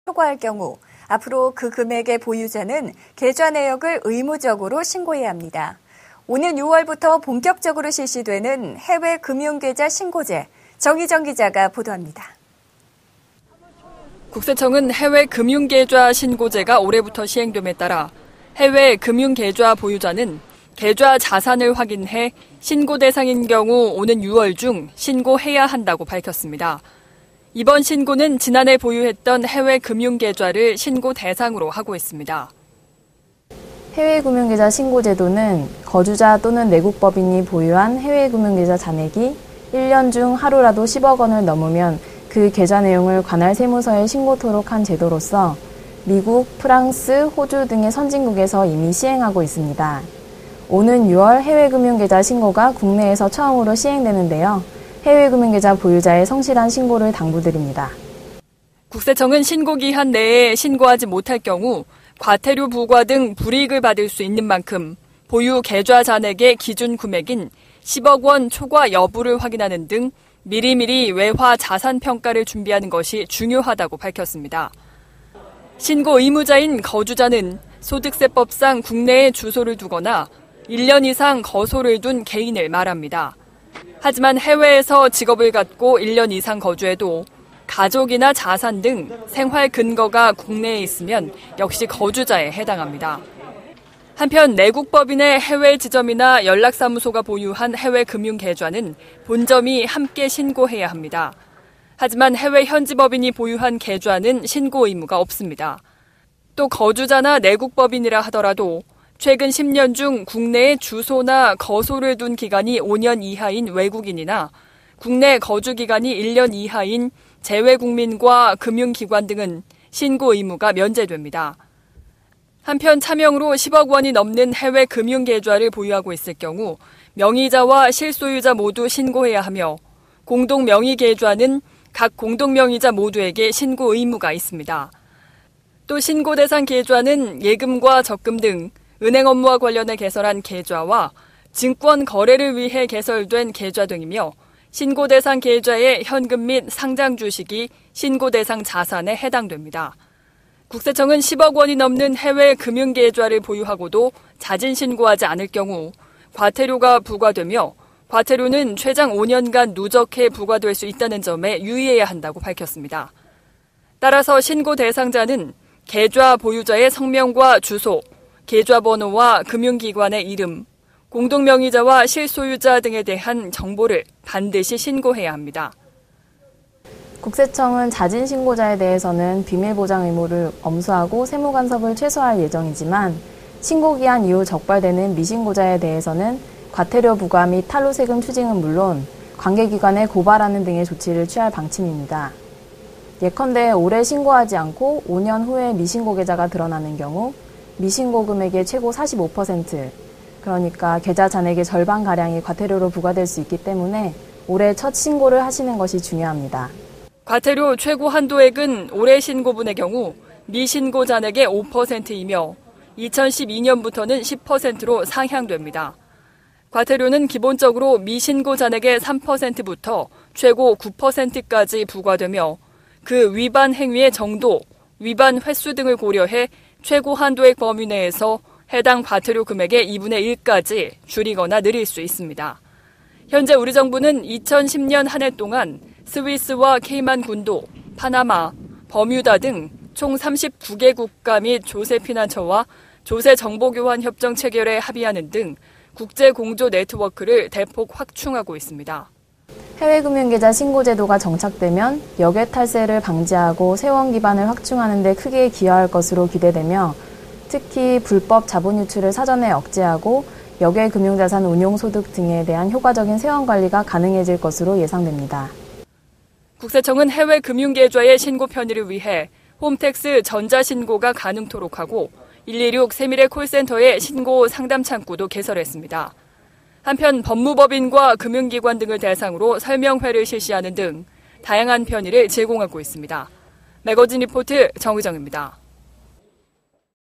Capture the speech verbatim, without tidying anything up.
초과할 경우 앞으로 그 금액의 보유자는 계좌 내역을 의무적으로 신고해야 합니다. 오는 유월부터 본격적으로 실시되는 해외 금융계좌 신고제, 정희정 기자가 보도합니다. 국세청은 해외 금융계좌 신고제가 올해부터 시행됨에 따라 해외 금융계좌 보유자는 계좌 자산을 확인해 신고 대상인 경우 오는 유월 중 신고해야 한다고 밝혔습니다. 이번 신고는 지난해 보유했던 해외 금융계좌를 신고 대상으로 하고 있습니다. 해외 금융계좌 신고 제도는 거주자 또는 내국법인이 보유한 해외 금융계좌 잔액이 일 년 중 하루라도 십억 원을 넘으면 그 계좌 내용을 관할 세무서에 신고토록 한 제도로서 미국, 프랑스, 호주 등의 선진국에서 이미 시행하고 있습니다. 오는 유월 해외 금융계좌 신고가 국내에서 처음으로 시행되는데요. 해외 금융계좌 보유자의 성실한 신고를 당부드립니다. 국세청은 신고 기한 내에 신고하지 못할 경우 과태료 부과 등 불이익을 받을 수 있는 만큼 보유 계좌 잔액의 기준 금액인 십억 원 초과 여부를 확인하는 등 미리미리 외화 자산 평가를 준비하는 것이 중요하다고 밝혔습니다. 신고 의무자인 거주자는 소득세법상 국내에 주소를 두거나 일 년 이상 거소를 둔 개인을 말합니다. 하지만 해외에서 직업을 갖고 일 년 이상 거주해도 가족이나 자산 등 생활 근거가 국내에 있으면 역시 거주자에 해당합니다. 한편 내국법인의 해외 지점이나 연락사무소가 보유한 해외 금융계좌는 본점이 함께 신고해야 합니다. 하지만 해외 현지법인이 보유한 계좌는 신고 의무가 없습니다. 또 거주자나 내국법인이라 하더라도 최근 십 년 중 국내에 주소나 거소를 둔 기간이 오 년 이하인 외국인이나 국내 거주 기간이 일 년 이하인 재외국민과 금융기관 등은 신고 의무가 면제됩니다. 한편 차명으로 십억 원이 넘는 해외 금융계좌를 보유하고 있을 경우 명의자와 실소유자 모두 신고해야 하며 공동 명의계좌는 각 공동 명의자 모두에게 신고 의무가 있습니다. 또 신고 대상 계좌는 예금과 적금 등 은행 업무와 관련해 개설한 계좌와 증권 거래를 위해 개설된 계좌 등이며 신고 대상 계좌의 현금 및 상장 주식이 신고 대상 자산에 해당됩니다. 국세청은 십억 원이 넘는 해외 금융계좌를 보유하고도 자진 신고하지 않을 경우 과태료가 부과되며 과태료는 최장 오 년간 누적해 부과될 수 있다는 점에 유의해야 한다고 밝혔습니다. 따라서 신고 대상자는 계좌 보유자의 성명과 주소, 계좌번호와 금융기관의 이름, 공동명의자와 실소유자 등에 대한 정보를 반드시 신고해야 합니다. 국세청은 자진 신고자에 대해서는 비밀보장 의무를 엄수하고 세무간섭을 최소화할 예정이지만 신고기한 이후 적발되는 미신고자에 대해서는 과태료 부과 및 탈루세금 추징은 물론 관계기관에 고발하는 등의 조치를 취할 방침입니다. 예컨대 올해 신고하지 않고 오 년 후에 미신고 계좌가 드러나는 경우 미신고 금액의 최고 사십오 퍼센트, 그러니까 계좌 잔액의 절반가량이 과태료로 부과될 수 있기 때문에 올해 첫 신고를 하시는 것이 중요합니다. 과태료 최고 한도액은 올해 신고분의 경우 미신고 잔액의 오 퍼센트이며 이천십이 년부터는 십 퍼센트로 상향됩니다. 과태료는 기본적으로 미신고 잔액의 삼 퍼센트부터 최고 구 퍼센트까지 부과되며 그 위반 행위의 정도, 위반 횟수 등을 고려해 최고 한도액 범위 내에서 해당 과태료 금액의 이분의 일까지 줄이거나 늘릴 수 있습니다. 현재 우리 정부는 이천십 년 한 해 동안 스위스와 케이만 군도, 파나마, 버뮤다 등 총 삼십구 개 국가 및 조세 피난처와 조세 정보 교환 협정 체결에 합의하는 등 국제 공조 네트워크를 대폭 확충하고 있습니다. 해외 금융계좌 신고 제도가 정착되면 역외 탈세를 방지하고 세원 기반을 확충하는 데 크게 기여할 것으로 기대되며 특히 불법 자본 유출을 사전에 억제하고 역외 금융자산 운용소득 등에 대한 효과적인 세원 관리가 가능해질 것으로 예상됩니다. 국세청은 해외 금융계좌의 신고 편의를 위해 홈택스 전자신고가 가능토록 하고 일이육 세밀의 콜센터의 신고 상담 창구도 개설했습니다. 한편 법무법인과 금융기관 등을 대상으로 설명회를 실시하는 등 다양한 편의를 제공하고 있습니다. 매거진 리포트 정의정입니다.